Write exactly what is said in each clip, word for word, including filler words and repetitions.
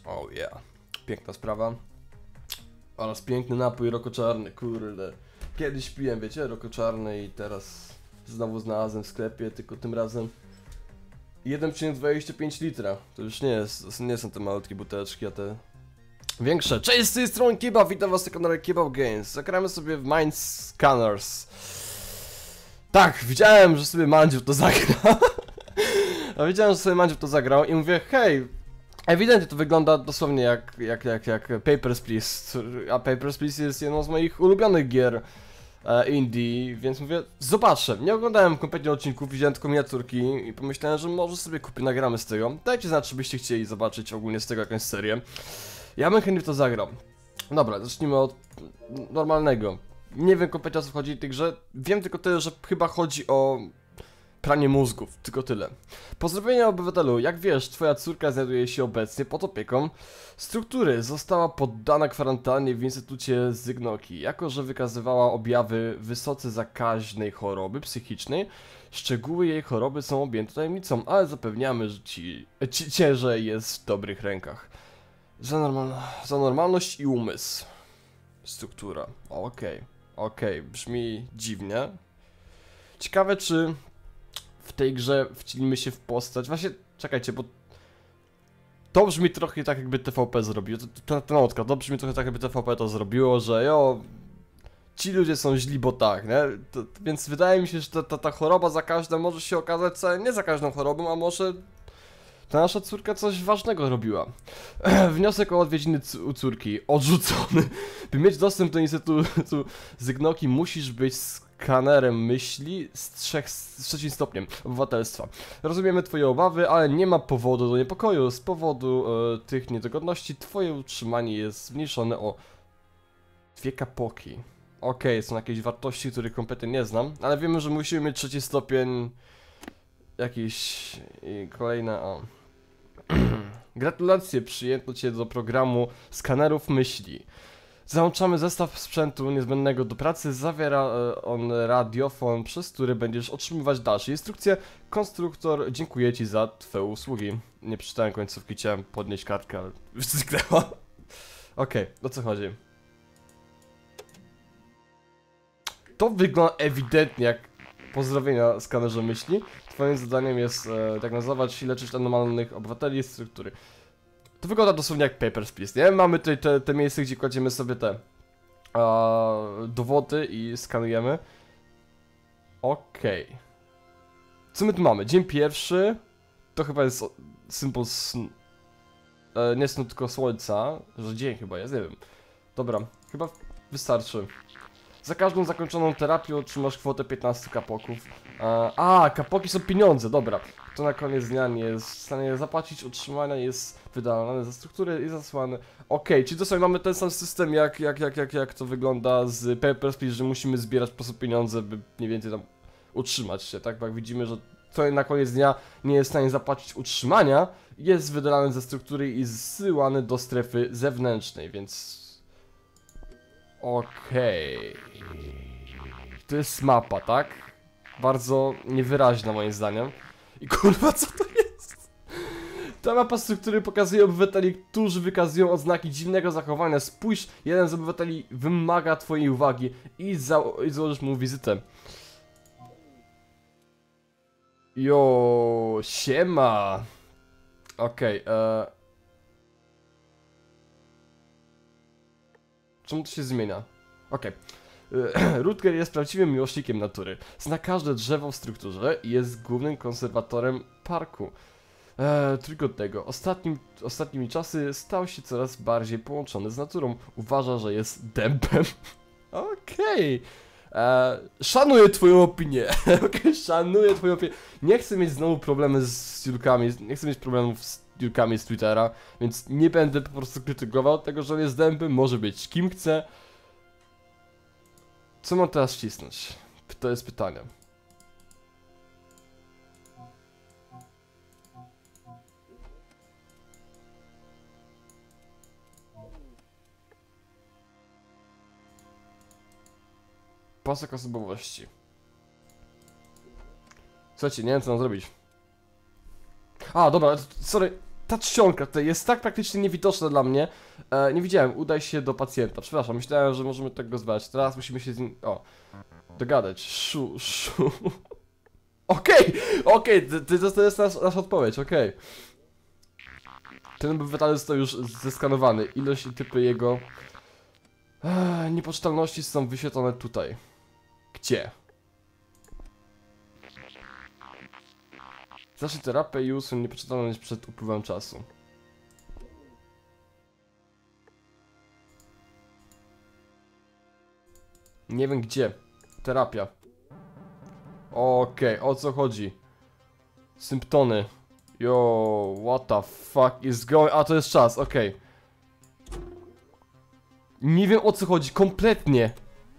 Oh yeah, piękna sprawa. Oraz piękny napój rokoczarny, kurde. Kiedyś piłem, wiecie, rokoczarny i teraz znowu znalazłem w sklepie, tylko tym razem jeden przecinek dwadzieścia pięć litra. To już nie jest, nie są te malutkie buteleczki, a te większe. Cześć, z tej strony Kebab, witam was na kanale Kebab Games. Zagramy sobie w Mind Scanners. Tak, widziałem, że sobie Mandziu to zagrał. A widziałem, że sobie Mandziu to zagrał i mówię, hej, ewidentnie to wygląda dosłownie jak, jak, jak, jak Papers, Please. A Papers, Please jest jedną z moich ulubionych gier e, indie, więc mówię, zobaczę. Nie oglądałem kompletnie odcinków, widziałem tylko miniaturki i pomyślałem, że może sobie kupię, nagramy z tego. Dajcie znać, czy byście chcieli zobaczyć ogólnie z tego jakąś serię. Ja bym chętnie w to zagrał. Dobra, zacznijmy od normalnego. Nie wiem kompletnie, o co chodzi w tej grze. Wiem tylko tyle, że chyba chodzi o pranie mózgów, tylko tyle. Pozdrowienia obywatelu, jak wiesz, twoja córka znajduje się obecnie pod opieką struktury. Została poddana kwarantannie w Instytucie Zygnoki, jako że wykazywała objawy wysoce zakaźnej choroby psychicznej. Szczegóły jej choroby są objęte tajemnicą, ale zapewniamy, że ci, ci cię, że jest w dobrych rękach. Za, normal, za normalność i umysł. Struktura, okej, okay. okej, okay. Brzmi dziwnie. Ciekawe, czy w tej grze wcielimy się w postać. Właśnie, czekajcie, bo to brzmi trochę tak, jakby T V P zrobiło. Ta, ta notka, to brzmi trochę tak, jakby T V P to zrobiło, że jo, ci ludzie są źli, bo tak, nie? To, więc wydaje mi się, że ta, ta, ta choroba zakaźna może się okazać wcale nie zakaźną chorobą, a może ta nasza córka coś ważnego robiła. Wniosek o odwiedziny u córki odrzucony. By mieć dostęp do Instytutu Zygnoki, musisz być skanerem myśli z, trzech, z trzecim stopniem obywatelstwa. Rozumiemy twoje obawy, ale nie ma powodu do niepokoju. Z powodu e, tych niedogodności twoje utrzymanie jest zmniejszone o dwie kapoki. Okej, okay, są jakieś wartości, których kompletnie nie znam, ale wiemy, że musimy mieć trzeci stopień. Jakiś i kolejne, o. Gratulacje, przyjęto cię do programu skanerów myśli. Załączamy zestaw sprzętu niezbędnego do pracy, zawiera on radiofon, przez który będziesz otrzymywać dalsze instrukcje. Konstruktor, dziękuję ci za twoje usługi. Nie przeczytałem końcówki, chciałem podnieść kartkę, ale już zniknęła. Okej, o co chodzi? To wygląda ewidentnie jak pozdrowienia skanerze myśli. Twoim zadaniem jest e, tak nazwać i leczyć anormalnych obywateli z struktury. To wygląda dosłownie jak Papers, Please, nie? Mamy tutaj te, te miejsce, gdzie kładziemy sobie te a, dowody i skanujemy. Okej. Okay. Co my tu mamy? Dzień pierwszy. To chyba jest symbol snu. E, nie snu, tylko słońca. Że dzień chyba jest, nie wiem. Dobra, chyba wystarczy. Za każdą zakończoną terapię otrzymasz kwotę piętnaście kapoków. A, a, kapoki są pieniądze, dobra. Kto na koniec dnia nie jest w stanie zapłacić utrzymania, jest wydalany za strukturę i zasłany. Okej, okay, czyli dosłownie mamy ten sam system jak, jak, jak, jak, jak to wygląda z Papers, Please, że musimy zbierać po prostu pieniądze, by mniej więcej tam utrzymać się, tak? Bo jak widzimy, że kto na koniec dnia nie jest w stanie zapłacić utrzymania, jest wydalany ze struktury i zsyłany do strefy zewnętrznej, więc... Okej... Okay. To jest mapa, tak? Bardzo niewyraźna moim zdaniem. I kurwa, co to jest? Ta mapa struktury pokazuje obywateli, którzy wykazują oznaki dziwnego zachowania. Spójrz, jeden z obywateli wymaga twojej uwagi i, za i złożysz mu wizytę. Jo, siema. Okej, okay, e... czemu to się zmienia? Okej. Okay. Rutger jest prawdziwym miłośnikiem natury. Zna każde drzewo w strukturze i jest głównym konserwatorem parku eee, trójkątnego. Ostatnim, ostatnimi czasy stał się coraz bardziej połączony z naturą. Uważa, że jest dębem. Okej. Okay. Eee, szanuję twoją opinię. Okej, okay, szanuję twoją opinię. Nie chcę mieć znowu problemy z Julkami. Nie chcę mieć problemów z Julkami z Twittera, więc nie będę po prostu krytykował tego, że on jest dębem. Może być kim chce. Co mam teraz wcisnąć? To jest pytanie. Pasek osobowości. Słuchajcie, nie wiem co mam zrobić. A, dobra, sorry. ta czcionka tutaj jest tak praktycznie niewidoczna dla mnie. E, nie widziałem, udaj się do pacjenta. Przepraszam, myślałem, że możemy tak go zwać. Teraz musimy się z nim... O, dogadać. Szu, szu. Okej, okej, to jest nasza, nasza odpowiedź, okej. Okay. Ten obywatel został już zeskanowany. Ilość i typy jego eee, niepoczytalności są wyświetlone tutaj. Gdzie? Zacznij terapię i usuń niepoczytalność przed upływem czasu. Nie wiem gdzie. Terapia. Okej, okay, o co chodzi? Symptony. Yo, what the fuck is going... A, to jest czas, okej. Okay. Nie wiem o co chodzi, kompletnie.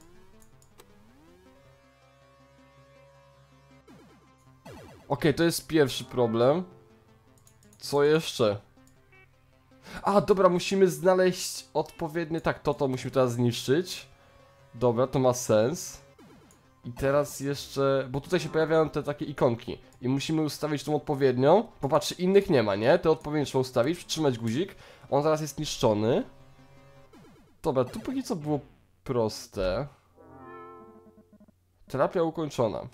Okej, okay, to jest pierwszy problem. Co jeszcze? A, dobra, musimy znaleźć odpowiednie... Tak, to to musimy teraz zniszczyć. Dobra, to ma sens. I teraz jeszcze, bo tutaj się pojawiają te takie ikonki i musimy ustawić tą odpowiednią. Popatrz, innych nie ma, nie? Te odpowiednie trzeba ustawić, przytrzymać guzik. On zaraz jest niszczony. Dobra, tu póki co było proste. Terapia ukończona.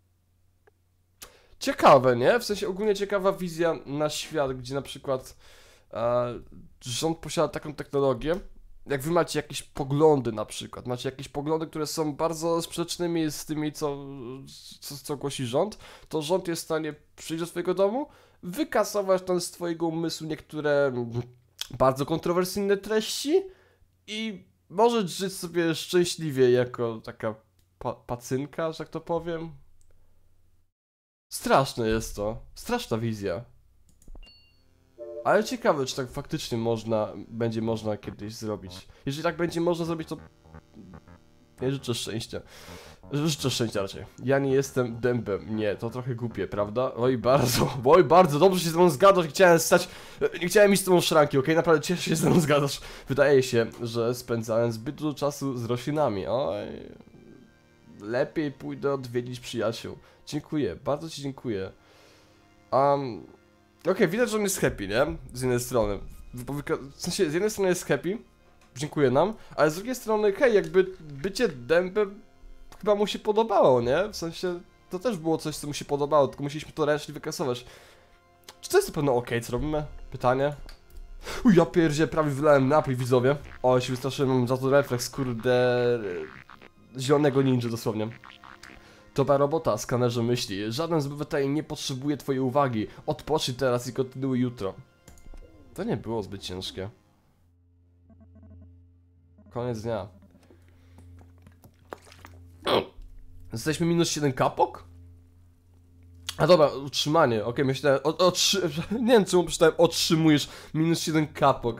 Ciekawe, nie? W sensie ogólnie ciekawa wizja na świat, gdzie na przykład e, rząd posiada taką technologię. Jak wy macie jakieś poglądy na przykład, macie jakieś poglądy, które są bardzo sprzecznymi z tymi, co, co, co głosi rząd, to rząd jest w stanie przyjść do twojego domu, wykasować tam z twojego umysłu niektóre bardzo kontrowersyjne treści i możesz żyć sobie szczęśliwie jako taka pa pacynka, że tak to powiem. Straszne jest to, straszna wizja. Ale ciekawe, czy tak faktycznie można, będzie można kiedyś zrobić. Jeżeli tak będzie można zrobić, to... Nie życzę szczęścia. Życzę szczęścia raczej. Ja nie jestem dębem. Nie, to trochę głupie, prawda? Oj, bardzo, oj, bardzo dobrze się z tobą zgadasz. Chciałem stać... Nie chciałem iść z tobą w szranki, okej? Okay? Naprawdę cieszę się, że z tobą zgadasz. Wydaje się, że spędzałem zbyt dużo czasu z roślinami. Oj... Lepiej pójdę odwiedzić przyjaciół. Dziękuję, bardzo ci dziękuję. Um... Okej, okay, widać, że on jest happy, nie? Z jednej strony. W sensie, z jednej strony jest happy, dziękuję nam, ale z drugiej strony, hej, jakby bycie dębem chyba mu się podobało, nie? W sensie, to też było coś, co mu się podobało, tylko musieliśmy to ręcznie wykasować. Czy to jest na pewno okej, okay, co robimy? Pytanie. Uj, ja pierdzie, prawie wylałem napój, widzowie. O, się wystraszyłem, mam za to refleks, kurde... Zielonego ninja, dosłownie. Dobra robota, skanerze myśli. Żaden z obywateli nie potrzebuje twojej uwagi. Odpocznij teraz i kontynuuj jutro. To nie było zbyt ciężkie. Koniec dnia. Jesteśmy minus siedem kapok? A dobra, utrzymanie. Okej, okay, myślałem... O, o, trzy, nie wiem czemu przeczytałem, otrzymujesz minus siedem kapok.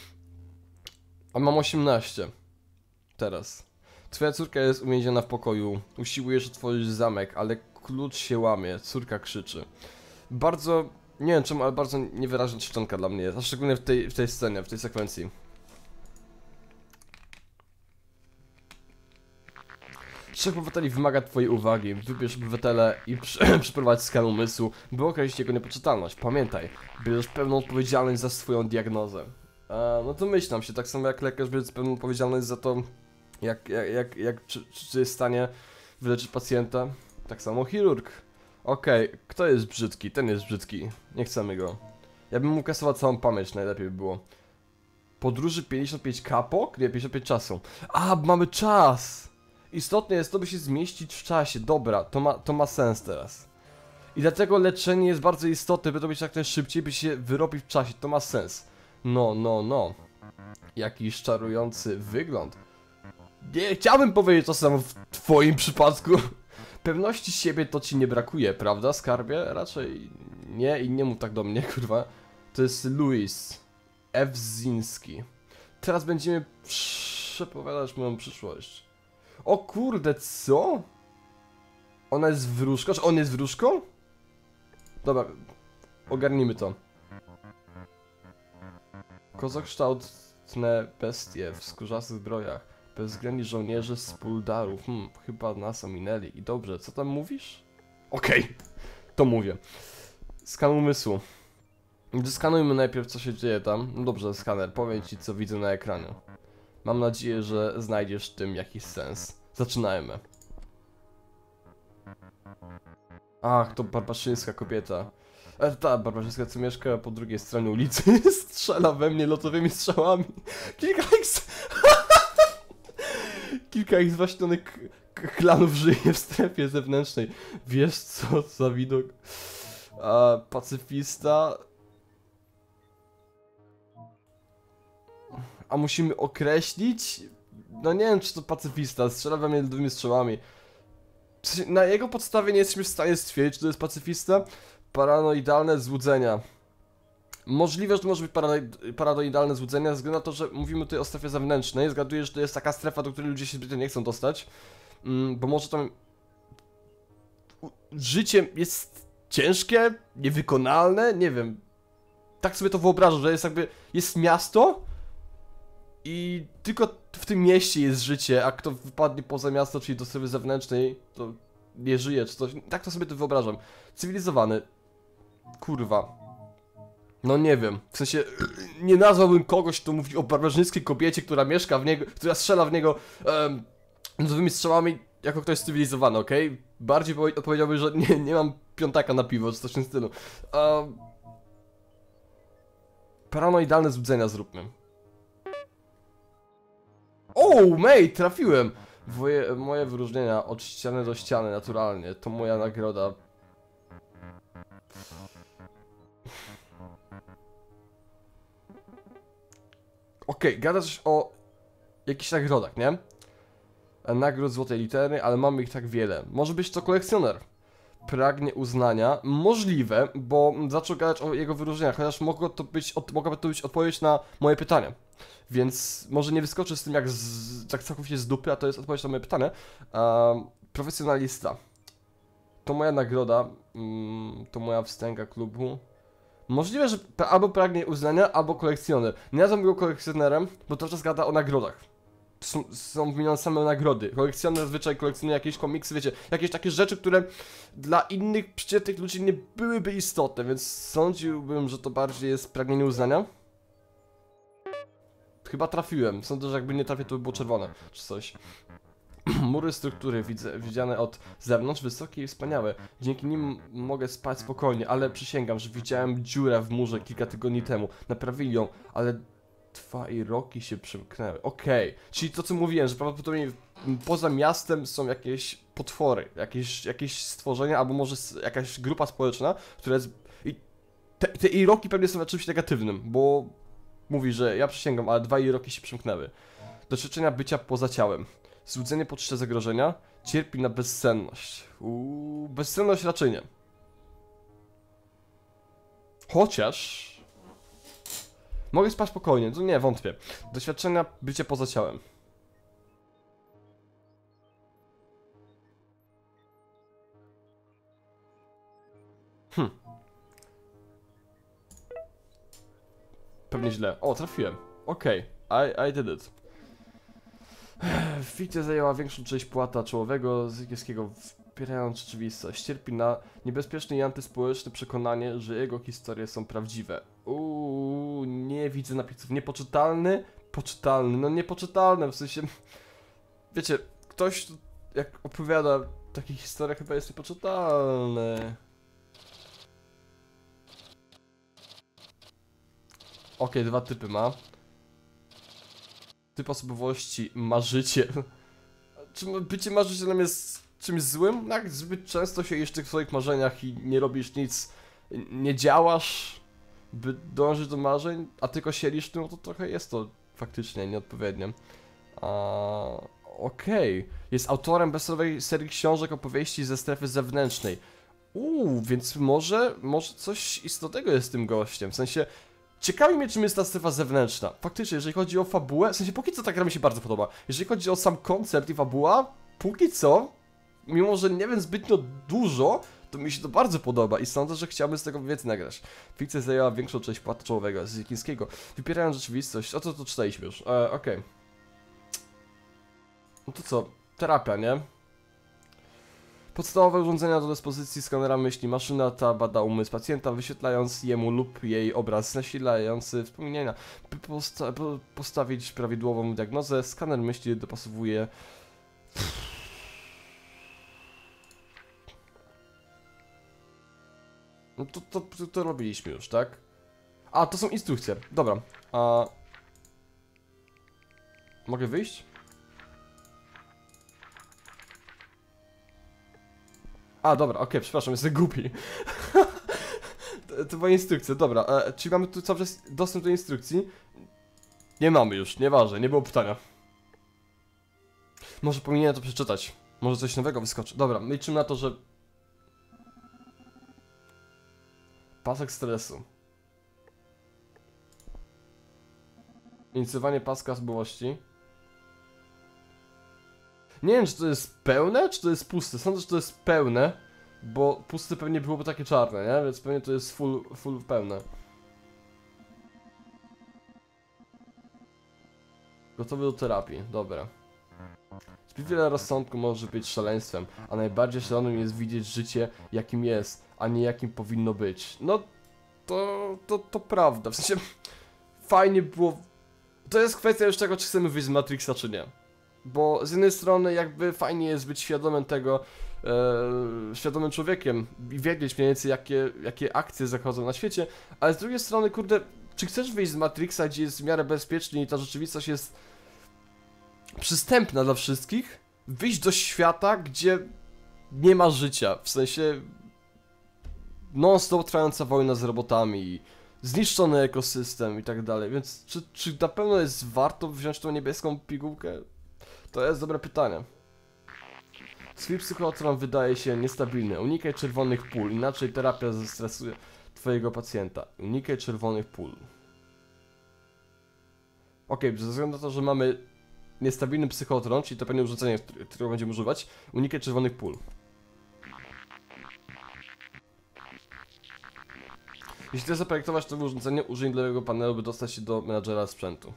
A mam osiemnaście. Teraz. Twoja córka jest uwięziona w pokoju. Usiłujesz otworzyć zamek, ale klucz się łamie. Córka krzyczy. Bardzo... Nie wiem czemu, ale bardzo niewyraźna czcionka dla mnie jest. A szczególnie w tej, w tej scenie, w tej sekwencji. Trzech obywateli wymaga twojej uwagi. Wybierz obywatele i przeprowadź skan umysłu, by określić jego niepoczytalność. Pamiętaj, bierzesz pełną odpowiedzialność za swoją diagnozę. A, no to myślam się, tak samo jak lekarz bierze pełną odpowiedzialność za to, Jak, jak, jak, jak czy, czy jest w stanie wyleczyć pacjenta? Tak samo chirurg. Okej, okay. Kto jest brzydki? Ten jest brzydki. Nie chcemy go. Ja bym mógł kasować całą pamięć, najlepiej by było. Podróży pięćdziesiąt pięć kapok? Nie, pięćdziesiąt pięć czasu. A, mamy czas! Istotne jest to, by się zmieścić w czasie. Dobra, to ma, to ma sens teraz. I dlatego leczenie jest bardzo istotne, by robić jak najszybciej, by się wyrobić w czasie. To ma sens. No, no, no. Jakiś czarujący wygląd. Nie chciałbym powiedzieć to samo w twoim przypadku. Pewności siebie to ci nie brakuje, prawda, skarbie? Raczej nie i nie mów tak do mnie, kurwa. To jest Louis Ewziński. Teraz będziemy przepowiadać moją przyszłość. O kurde, co? Ona jest wróżką? Czy on jest wróżką? Dobra, ogarnijmy to. Kozokształtne bestie w skórzastych zbrojach. Bezwzględni żołnierze z Puldarów. Hmm, chyba nas ominęli. I dobrze, co tam mówisz? Okej, okay. To mówię. Skan umysłu. Zeskanujmy najpierw, co się dzieje tam. No dobrze, skaner, powiem ci, co widzę na ekranie. Mam nadzieję, że znajdziesz w tym jakiś sens. Zaczynajmy. Ach, to barbarzyńska kobieta. E, ta barbarzyńska, co mieszka po drugiej stronie ulicy, strzela we mnie lotowymi strzałami. Kilka ich... Kilka ich zwaśnionych klanów żyje w strefie zewnętrznej. Wiesz co za widok? A, pacyfista... A musimy określić? No nie wiem, czy to pacyfista, strzela we mnie lodowymi strzałami. W sensie, na jego podstawie nie jesteśmy w stanie stwierdzić, czy to jest pacyfista. Paranoidalne złudzenia. Możliwe, że to może być parano- paranoidalne złudzenia, ze względu na to, że mówimy tutaj o strefie zewnętrznej. Zgaduję, że to jest taka strefa, do której ludzie się zbytnio nie chcą dostać. Mm, bo może tam... Życie jest ciężkie, niewykonalne, nie wiem. Tak sobie to wyobrażam, że jest jakby... Jest miasto i tylko w tym mieście jest życie, a kto wypadnie poza miasto, czyli do strefy zewnętrznej, to nie żyje, czy coś. Tak to sobie to wyobrażam. Cywilizowany. Kurwa. No nie wiem, w sensie nie nazwałbym kogoś, kto mówi o barbarzyńskiej kobiecie, która mieszka w niego, która strzela w niego um, nowymi strzałami, jako ktoś cywilizowany, okej? Okay? Bardziej odpowiedziałbym, że nie, nie mam piątaka na piwo, czy coś w tym stylu. Um, paranoidalne złudzenia zróbmy. O, mate, trafiłem! Moje, moje wyróżnienia od ściany do ściany, naturalnie, to moja nagroda. Okej, okay, gadasz o jakichś nagrodach, nie? Nagród złotej litery, ale mamy ich tak wiele. Może być to kolekcjoner. Pragnie uznania. Możliwe, bo zaczął gadać o jego wyróżnieniach, chociaż mogło to być, od, mogłaby to być odpowiedź na moje pytanie. Więc może nie wyskoczy z tym jak, z, tak całkowicie z dupy, a to jest odpowiedź na moje pytanie. Um, profesjonalista. To moja nagroda, um, to moja wstęga klubu. Możliwe, że albo pragnie uznania, albo kolekcjoner. Nie nazwam go kolekcjonerem, bo to czas gada o nagrodach. Są, są wymienione same nagrody. Kolekcjoner zazwyczaj kolekcjonuje jakieś komiksy, wiecie, jakieś takie rzeczy, które dla innych przeciętnych ludzi nie byłyby istotne, więc sądziłbym, że to bardziej jest pragnienie uznania. Chyba trafiłem. Sądzę, że jakby nie trafię, to by było czerwone, czy coś. Mury struktury widzę, widziane od zewnątrz, wysokie i wspaniałe. Dzięki nim mogę spać spokojnie, ale przysięgam, że widziałem dziurę w murze kilka tygodni temu. Naprawili ją, ale dwa i roki się przymknęły. Okej, okay. Czyli to co mówiłem, że prawdopodobnie poza miastem są jakieś potwory, jakieś, jakieś stworzenia, albo może jakaś grupa społeczna, która jest... I te, te i roki pewnie są na czymś negatywnym, bo mówi, że ja przysięgam, ale dwa i roki się przymknęły. Doświadczenia bycia poza ciałem. Złudzenie poczucia zagrożenia, cierpi na bezsenność. Uuu, bezsenność raczej nie. Chociaż... Mogę spać spokojnie, to nie, wątpię. Doświadczenia bycia poza ciałem. Hm. Pewnie źle. O, trafiłem. Okej, okay. I, I did it. Fikcja zajęła większą część płata czołowego Zygielskiego, wspierając rzeczywistość. Cierpi na niebezpieczne i antyspołeczne przekonanie, że jego historie są prawdziwe. Uuu, nie widzę napisów. Niepoczytalny? Poczytalny. No niepoczytalne, w sensie... Wiecie, ktoś jak opowiada takie historie, chyba jest niepoczytalny. Okej, okay, dwa typy ma. Typ osobowości marzyciel. Czy bycie marzycielem jest czymś złym? Tak, zbyt często siedzisz w tych swoich marzeniach i nie robisz nic, nie działasz, by dążyć do marzeń, a tylko siedzisz w tym, no to trochę jest to faktycznie nieodpowiednie. Okej, okay. Jest autorem bestsellerowej serii książek opowieści ze strefy zewnętrznej. Uuu, więc może, może coś istotnego jest z tym gościem, w sensie... Ciekawi mnie, czym jest ta strefa zewnętrzna. Faktycznie, jeżeli chodzi o fabułę, w sensie póki co ta gra mi się bardzo podoba. Jeżeli chodzi o sam koncept i fabuła, póki co, mimo że nie wiem zbytnio dużo, to mi się to bardzo podoba i sądzę, że chciałbym z tego więcej nagrać. Fikcja zajęła większą część płata czołowego z chińskiego, wypierając rzeczywistość. O to to czytaliśmy już. E, Okej. Okay. No to co? Terapia, nie? Podstawowe urządzenia do dyspozycji skanera myśli. Maszyna ta bada umysł pacjenta, wyświetlając jemu lub jej obraz nasilający wspomnienia. By posta po postawić prawidłową diagnozę, skaner myśli dopasowuje... No to, to, to, to robiliśmy już, tak? A, to są instrukcje. Dobra. A... Mogę wyjść? A, dobra, okej, okay, przepraszam, jestem głupi. to, to była instrukcja, dobra. E, czyli mamy tu cały czas dostęp do instrukcji? Nie mamy już, nieważne, nie było pytania. Może powinienem to przeczytać. Może coś nowego wyskoczy. Dobra, liczymy na to, że... Pasek stresu. Inicjowanie paska osobowości. Nie wiem, czy to jest pełne, czy to jest puste. Sądzę, że to jest pełne, bo puste pewnie byłoby takie czarne, nie? Więc pewnie to jest full, full pełne. Gotowy do terapii, dobra. Zbyt wiele rozsądku może być szaleństwem, a najbardziej szalonym jest widzieć życie, jakim jest, a nie jakim powinno być. No, to, to, to prawda, w sensie, fajnie było... To jest kwestia już tego, czy chcemy wyjść z Matrixa, czy nie. Bo z jednej strony jakby fajnie jest być świadomym tego, e, świadomym człowiekiem i wiedzieć mniej więcej jakie, jakie akcje zachodzą na świecie, ale z drugiej strony, kurde, czy chcesz wyjść z Matrixa, gdzie jest w miarę bezpiecznie i ta rzeczywistość jest przystępna dla wszystkich, wyjść do świata, gdzie nie ma życia, w sensie non-stop trwająca wojna z robotami, zniszczony ekosystem i tak dalej, więc czy, czy na pewno jest warto wziąć tą niebieską pigułkę? To jest dobre pytanie. Swój psychotron wydaje się niestabilny. Unikaj czerwonych pól, inaczej terapia zestresuje twojego pacjenta. Unikaj czerwonych pól. Ok, ze względu na to, że mamy niestabilny psychotron, czyli to pewnie urządzenie, którego będziemy używać, unikaj czerwonych pól. Jeśli chcesz zaprojektować to urządzenie, użyj lewego panelu, by dostać się do menadżera sprzętu.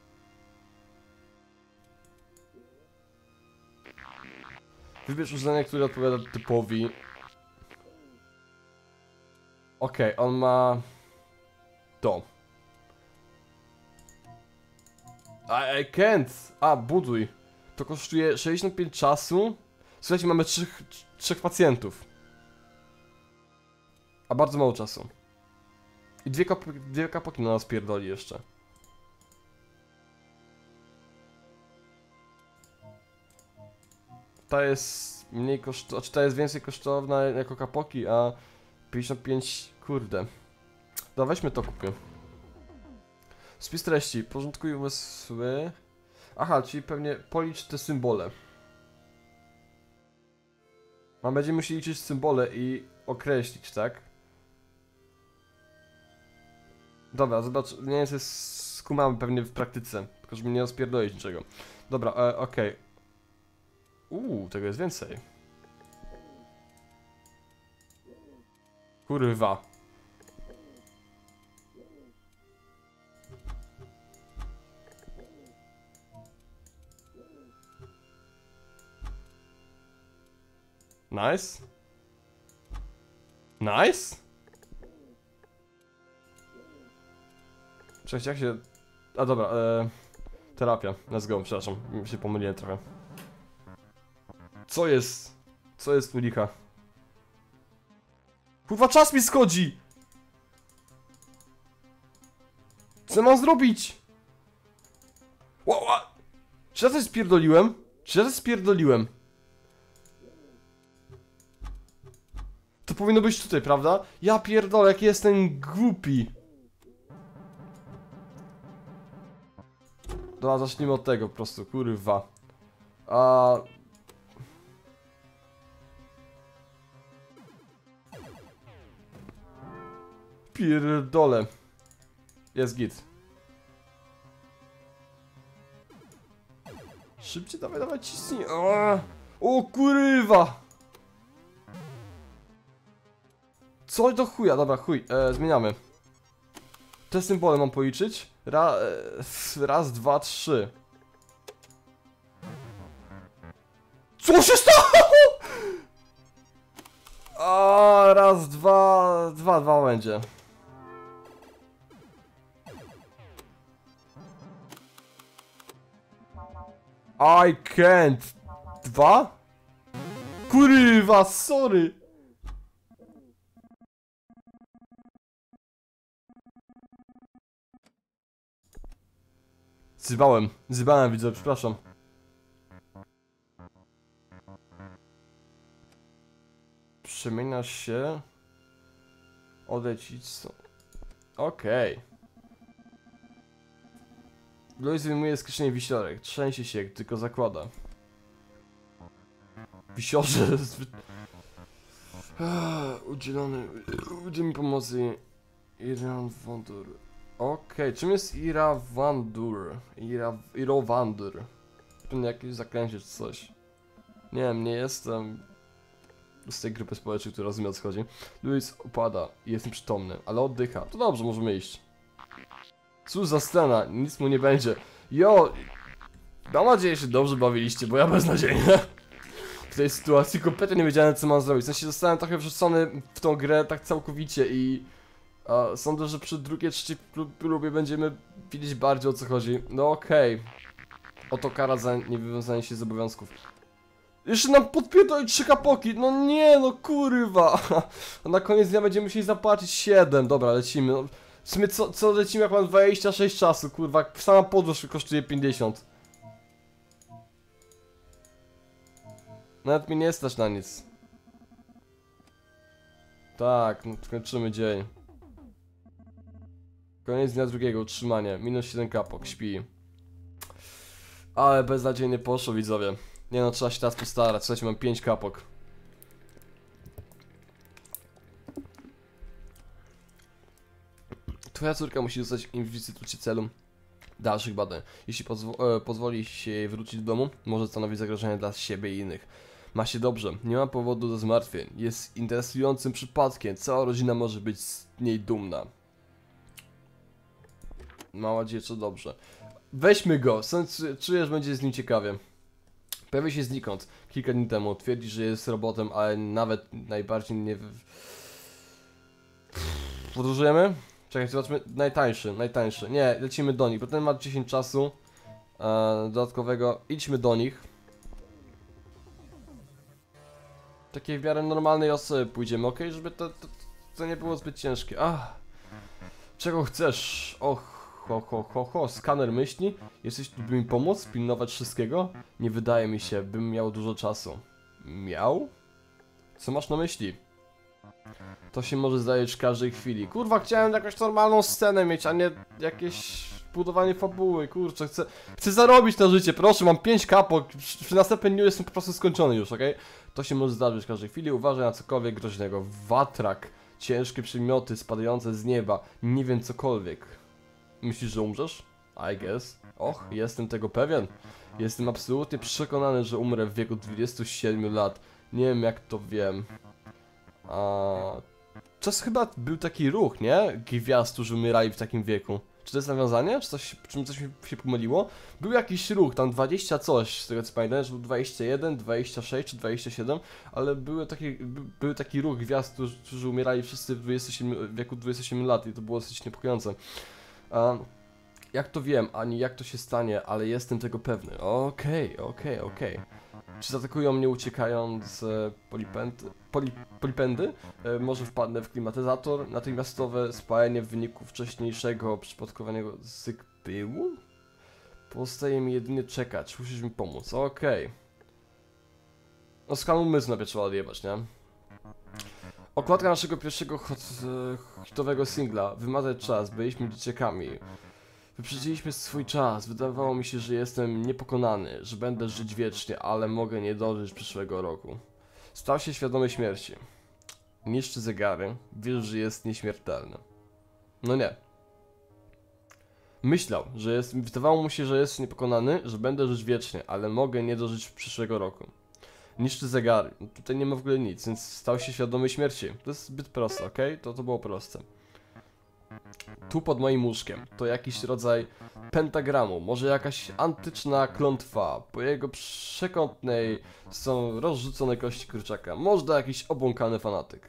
Wybierz urządzenie, które odpowiada typowi. Okej, okay, on ma... To. I, I can't! A, buduj. To kosztuje sześćdziesiąt pięć czasu. Słuchajcie, mamy trzech, trzech pacjentów. A bardzo mało czasu. I dwie, kap dwie kapoki na nas pierdoli jeszcze. Ta jest mniej kosztowna, znaczy ta jest więcej kosztowna jako kapoki, a pięćdziesiąt pięć, kurde. No weźmy to, kupię. Spis treści, porządkuj umysły. Aha, czyli pewnie policz te symbole. A będziemy musieli liczyć symbole i określić, tak? Dobra, zobacz, nie wiem, skumamy pewnie w praktyce, tylko żeby nie rozpierdolić niczego. Dobra, e, okej. Okay. Uuu, tego jest więcej. Kurwa. Nice. Nice? Cześć, jak się... A dobra, e... terapia. Let's go, przepraszam, się pomyliłem trochę. Co jest? Co jest u licha? Kurwa, czas mi schodzi! Co mam zrobić? Ła, ła. Czy ja coś spierdoliłem? Czy ja coś spierdoliłem? To powinno być tutaj, prawda? Ja pierdolę, jak jestem głupi. Dobra, zacznijmy od tego po prostu, kurwa. A... Pierdolę. Jest git. Szybciej, dawaj, dawaj, ciśnij. O, o kurwa. Co do chuja, dobra, chuj, e, zmieniamy. Te symbole mam policzyć. Ra, e, raz, dwa, trzy. Co się stało? O, raz, dwa, dwa, dwa będzie. I can't. Dwa? Kurwa, sorry. Zybałem, zybałem, widzę, przepraszam. Przemieniasz się. Odlecić co? Okej. Okay. Louis wyjmuje z kieszeni wisiorek. Trzęsie się, jak tylko zakłada. Wisiorze zbyt... Udzielony... Udziel mi pomocy. Iran Wandur. Okej, okay. Czym jest Ira Wandur? Ira... Iro Wandur. Pewnie jakieś zaklęcie czy coś. Nie wiem, nie jestem... z tej grupy społecznej, która rozumie, o co chodzi. Louis upada i jest nieprzytomny, ale oddycha. To dobrze, możemy iść. Cóż za scena, nic mu nie będzie. Jo, mam nadzieję, że się dobrze bawiliście, bo ja beznadziejnie. W tej sytuacji kompletnie nie wiedziałem, co mam zrobić. W sensie zostałem trochę wrzucony w tą grę tak całkowicie i... A, sądzę, że przy drugiej, trzeciej próbie będziemy wiedzieć bardziej, o co chodzi. No okej. Okay. Oto kara za niewywiązanie się z obowiązków. Jeszcze nam podpierdoli trzy kapoki, no nie, no kurwa. A na koniec dnia będziemy musieli zapłacić siedem. Dobra, lecimy. No, w sumie co, co lecimy, jak mam dwadzieścia sześć czasu, kurwa. Sama podróż kosztuje pięćdziesiąt. Nawet mi nie stać na nic. Tak, no, kończymy dzień. Koniec dnia drugiego, utrzymanie. Minus siedem kapok, śpi. Ale beznadziejnie poszło, widzowie. Nie no, trzeba się teraz postarać. Słuchajcie, mam pięć kapok. Twoja córka musi dostać inwistytucie celu dalszych badań. Jeśli pozwo e, pozwoli się jej wrócić do domu, może stanowić zagrożenie dla siebie i innych. Ma się dobrze, nie ma powodu do zmartwień. Jest interesującym przypadkiem. Cała rodzina może być z niej dumna. Mała dziecko, dobrze. Weźmy go. Czuję, że będzie z nim ciekawie. Pojawił się znikąd kilka dni temu. Twierdzi, że jest robotem, ale nawet najbardziej nie... Podróżujemy? Czekaj, zobaczmy. Najtańszy, najtańszy. Nie, lecimy do nich, bo ten ma dziesięć czasu e, dodatkowego. Idźmy do nich. Takiej w miarę normalnej osoby pójdziemy, ok? Żeby to, to, to nie było zbyt ciężkie. Ach. Czego chcesz? Och. Ho, ho, ho, ho, skaner myśli? Jesteś tu, by mi pomóc? Pilnować wszystkiego? Nie wydaje mi się, bym miał dużo czasu. Miał? Co masz na myśli? To się może zdarzyć w każdej chwili. Kurwa, chciałem jakąś normalną scenę mieć, a nie jakieś budowanie fabuły, kurczę, chcę, chcę zarobić na życie, proszę, mam pięć kapok, przy, przy następnym dniu jestem po prostu skończony już, okej? Okay? To się może zdarzyć w każdej chwili, uważaj na cokolwiek groźnego. Watrak, ciężkie przedmioty spadające z nieba, nie wiem, cokolwiek. Myślisz, że umrzesz? I guess. Och, jestem tego pewien. Jestem absolutnie przekonany, że umrę w wieku dwudziestu siedmiu lat. Nie wiem, jak to wiem. A... Czas chyba był taki ruch, nie? Gwiazd, którzy umierali w takim wieku. Czy to jest nawiązanie? Czy coś, czy coś mi się pomyliło? Był jakiś ruch, tam dwadzieścia coś, z tego co pamiętam, że był dwadzieścia jeden, dwadzieścia sześć czy dwadzieścia siedem, ale były taki, by, był taki ruch gwiazd, którzy, którzy umierali wszyscy w, dwudziestym siódmym, w wieku dwudziestu siedmiu lat i to było dosyć niepokojące. Um, jak to wiem, ani jak to się stanie, ale jestem tego pewny. Okej, okay, okej, okay, okej. Okay. Czy zaatakują mnie uciekając e, polipędy? Poli, polipędy? E, może wpadnę w klimatyzator? Natychmiastowe spalenie w wyniku wcześniejszego przypadkowanego z pyłu? Pozostaje mi jedynie czekać, musisz mi pomóc. Okej. Okay. No skan umysłu najpierw trzeba odjebać, nie? Okładka naszego pierwszego hot, e, hitowego singla. Wymazać czas, byliśmy dzieciakami. Wyprzedziliśmy swój czas. Wydawało mi się, że jestem niepokonany, że będę żyć wiecznie, ale mogę nie dożyć przyszłego roku. Stał się świadomy śmierci. Niszczy zegary. Wiesz, że jest nieśmiertelny. No nie. Myślał, że jest... Wydawało mu się, że jest niepokonany, że będę żyć wiecznie, ale mogę nie dożyć przyszłego roku. Niszczy zegary. No tutaj nie ma w ogóle nic, więc stał się świadomy śmierci. To jest zbyt proste, ok? To, to było proste. Tu pod moim łóżkiem to jakiś rodzaj pentagramu, może jakaś antyczna klątwa. Po jego przekątnej są rozrzucone kości kurczaka. Może jakiś obłąkany fanatyk.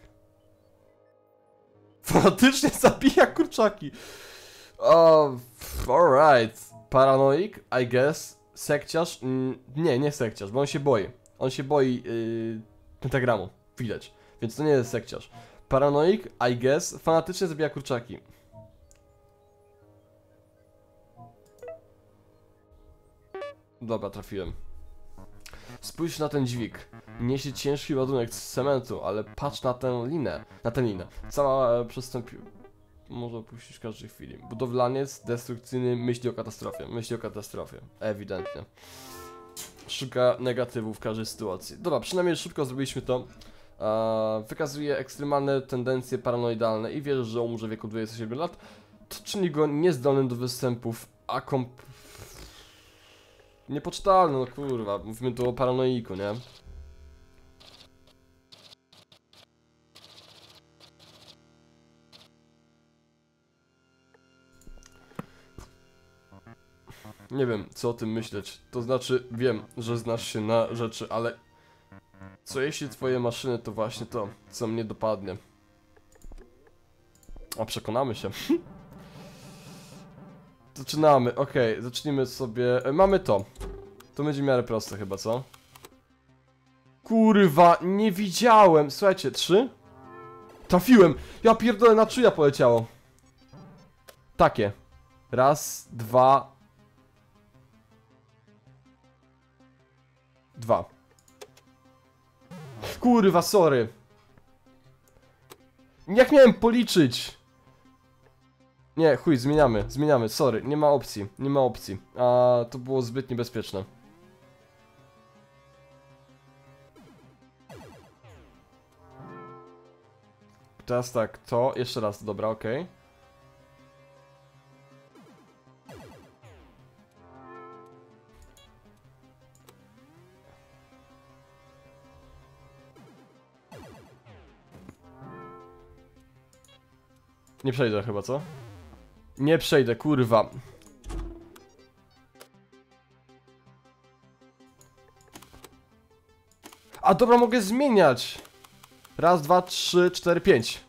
Fanatycznie zabija kurczaki. Oh, alright. Paranoik, I guess. Sekciarz? Mm, nie, nie sekciarz, bo on się boi. On się boi yy, pentagramu. Widać. Więc to nie jest sekciarz. Paranoik, I guess. Fanatycznie zabija kurczaki. Dobra, trafiłem. Spójrz na ten dźwig. Niesie ciężki ładunek z cementu, ale patrz na tę linę. Na tę linę. Cała przestąpiła. Może opuścić w każdej chwili. Budowlaniec destrukcyjny myśli o katastrofie. Myśli o katastrofie. Ewidentnie. Szuka negatywów w każdej sytuacji. Dobra, przynajmniej szybko zrobiliśmy to. Eee, wykazuje ekstremalne tendencje paranoidalne i wierzy, że umrze w wieku dwudziestu siedmiu lat. To czyni go niezdolnym do występów, a komp... Niepoczytalny, no kurwa. Mówimy tu o paranoiku, nie? Nie wiem, co o tym myśleć. To znaczy, wiem, że znasz się na rzeczy, ale... Co jeśli twoje maszyny to właśnie to, co mnie dopadnie? A przekonamy się. Zaczynamy, okej, okay, zacznijmy sobie... E, mamy to. To będzie w miarę proste chyba, co? Kurwa, nie widziałem! Słuchajcie, trzy? Trafiłem! Ja pierdolę, na czyja poleciało. Takie. Raz, dwa... Dwa. Kurwa, sorry. Jak miałem policzyć? Nie, chuj, zmieniamy, zmieniamy, sorry, nie ma opcji, nie ma opcji. A to było zbyt niebezpieczne. Teraz tak, to, jeszcze raz, dobra, okej. Okay. Nie przejdę chyba, co? Nie przejdę, kurwa. A dobra, mogę zmieniać. Raz, dwa, trzy, cztery, pięć.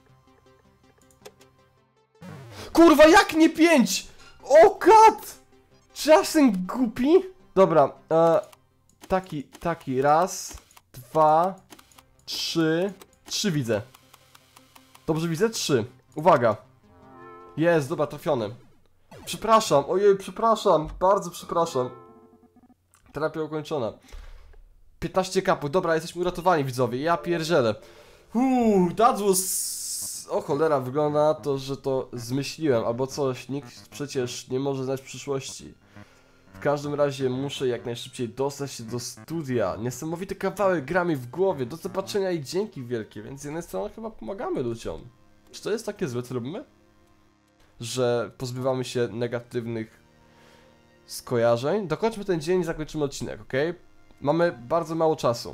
Kurwa, jak nie pięć? O kat! Czy ja jestem głupi? Dobra, e, taki, taki, raz, dwa, trzy, trzy widzę. Dobrze widzę? Trzy. Uwaga. Jest, dobra, trafiony. Przepraszam, ojej, przepraszam, bardzo przepraszam. Terapia ukończona. piętnaście kapów, dobra, jesteśmy uratowani, widzowie, ja pierdzielę. Uuu, that was... O cholera, wygląda na to, że to zmyśliłem, albo coś, nikt przecież nie może znać przyszłości. W każdym razie muszę jak najszybciej dostać się do studia. Niesamowity kawałek gra mi w głowie, do zobaczenia i dzięki wielkie, więc z jednej strony chyba pomagamy ludziom. Czy to jest takie złe, co robimy? Że pozbywamy się negatywnych skojarzeń. Dokończmy ten dzień i zakończymy odcinek, ok? Mamy bardzo mało czasu.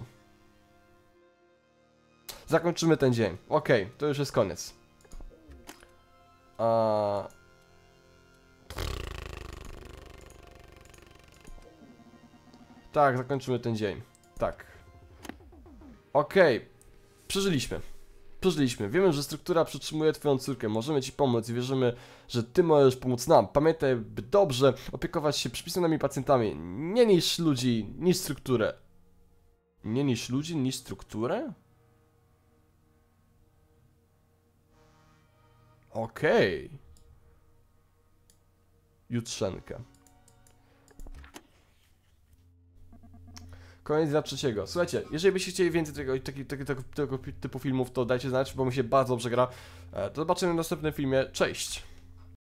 Zakończymy ten dzień. Ok, to już jest koniec. A... Tak, zakończymy ten dzień. Tak. Ok, przeżyliśmy. Przeżyliśmy. Wiemy, że struktura przytrzymuje twoją córkę. Możemy ci pomóc i wierzymy, że ty możesz pomóc nam. Pamiętaj, by dobrze opiekować się przypisanymi pacjentami. Nie niż ludzi, niż strukturę. Nie niż ludzi, niż strukturę? Okej. Okay. Jutrzenka. Koniec dnia trzeciego. Słuchajcie, jeżeli byście chcieli więcej tego, tego, tego, tego, tego typu filmów, to dajcie znać, bo mi się bardzo dobrze gra. Do zobaczenia w następnym filmie. Cześć!